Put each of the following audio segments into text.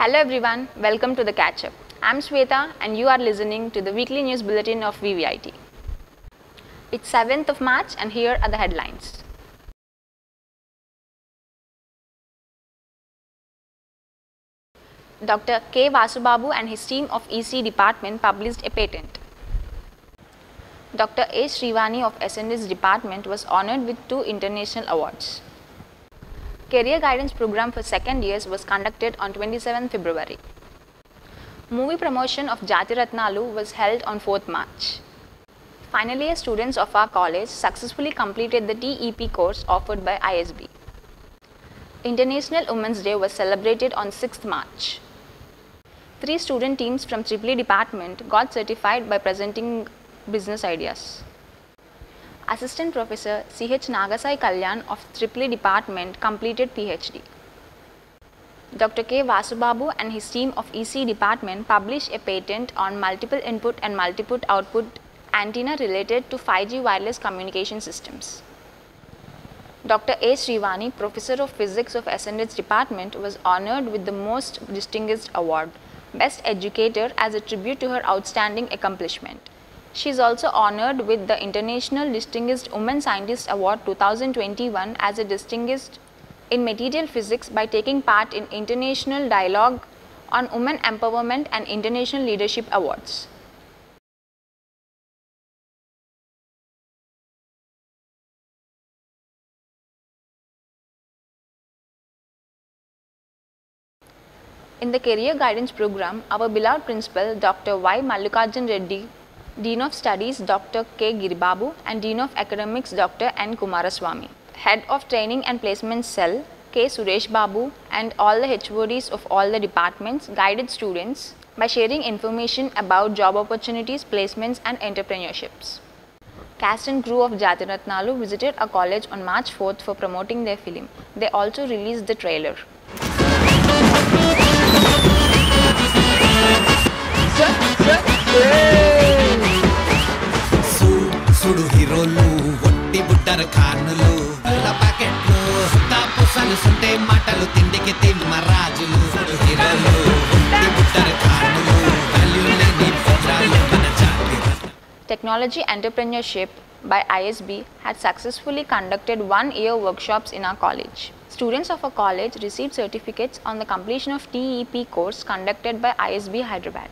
Hello everyone, welcome to the Catch Up. I'm Sweta and you are listening to the weekly news bulletin of VVIT. It's 7th of March and here are the headlines. Dr. K. Vasubabu and his team of EC department published a patent. Dr. A. Srivani of SND's department was honored with 2 international awards. Career Guidance Program for second years was conducted on 27 February. Movie promotion of Jati Ratnalu was held on 4th March. Final year students of our college successfully completed the TEP course offered by ISB. International Women's Day was celebrated on 6th March. 3 student teams from EEE department got certified by presenting business ideas. Assistant Professor C.H. Nagasai Kalyan of EEE department completed PhD. Dr. K. Vasubabu and his team of EC department published a patent on multiple input and multiple output antenna related to 5G wireless communication systems. Dr. A. Srivani, Professor of Physics of SND's department, was honored with the Most Distinguished Award, Best Educator, as a tribute to her outstanding accomplishment. She is also honored with the International Distinguished Women Scientist Award 2021 as a distinguished in material physics by taking part in international dialogue on women empowerment and international leadership awards. In the Career Guidance Program, our beloved principal Dr. Y. Mallikarjun Reddy, Dean of Studies Dr. K. Giribabu and Dean of Academics Dr. N. Kumaraswamy, Head of Training and Placement Cell K. Suresh Babu and all the HODs of all the departments guided students by sharing information about job opportunities, placements and entrepreneurships. Cast and crew of Jati Ratnalu visited a college on March 4th for promoting their film. They also released the trailer. సుడు హీరోలు ఒట్టి బుట్టర కార్నులు అల్ల ప్యాకెట్లు తాపుసలు సంటే మాటలు తిండికి తిమ్మ రాజులు సుడు హీరోలు ఒట్టి బుట్టర కార్నులు వాల్యూ లేని పుత్రాలు మన జాతి. Technology Entrepreneurship by ISB had successfully conducted 1-year workshops in our college. Students of our college received certificates on the completion of TEP course conducted by ISB Hyderabad.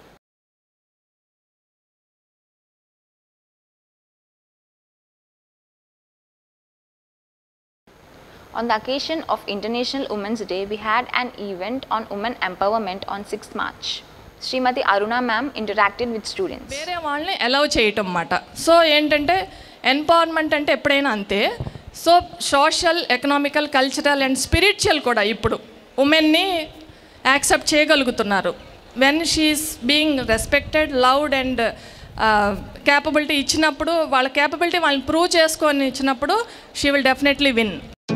On the occasion of International Women's Day, we had an event on women empowerment on 6th March. Srimati Aruna ma'am interacted with students. వేరే వాళ్ళని allow చేయటం అన్నమాట. So ఏంటంటే empowerment అంటే ఎప్పుడైనా అంతే. So social, economical, cultural and spiritual కూడా ఇప్పుడు ఉమెన్ని యాక్సెప్ట్ చేయగలుగుతున్నారు. When she is being respected, loved and capability ఇచ్చినప్పుడు, వాళ్ళ క్యాపబిలిటీ వాళ్ళని ప్రూవ్ చేసుకొని ఇచ్చినప్పుడు she will definitely win.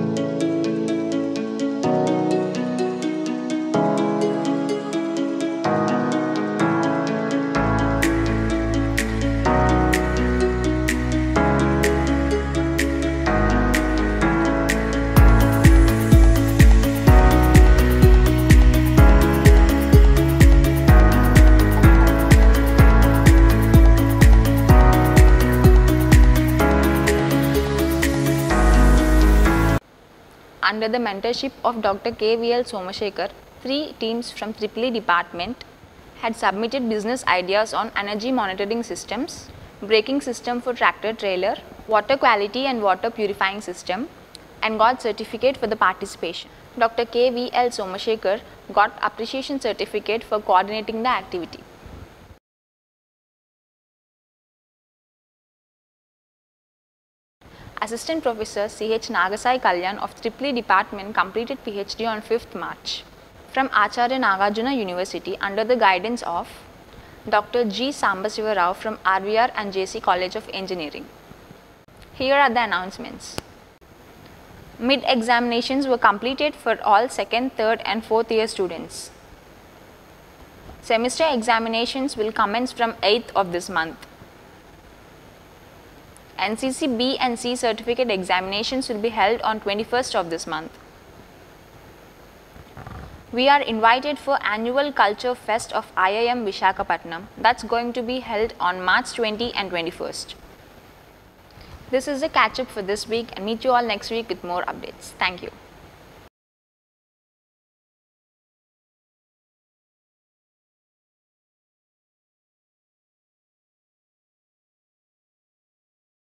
Under the mentorship of Dr. K.V.L. Somashekar, 3 teams from EEE department had submitted business ideas on energy monitoring systems, braking system for tractor trailer, water quality and water purifying system, and got certificate for the participation. Dr. K.V.L. Somashekar got appreciation certificate for coordinating the activity. Assistant Professor C.H. Nagasai Kalyan of EEE department completed PhD on 5th March from Acharya Nagarjuna University under the guidance of Dr. G. Sambasiva Rao from RVR and JC College of Engineering. Here are the announcements. Mid-examinations were completed for all 2nd, 3rd and 4th year students. Semester examinations will commence from 8th of this month. NCC B and C certificate examinations will be held on 21st of this month. We are invited for annual Culture Fest of IIM Visakhapatnam that's going to be held on March 20 and 21st. This is a catch up for this week, and meet you all next week with more updates. Thank you.